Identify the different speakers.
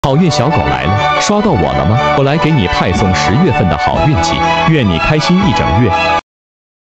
Speaker 1: 好运小狗来了，刷到我了吗？我来给你派送10月份的好运气，愿你开心一整月。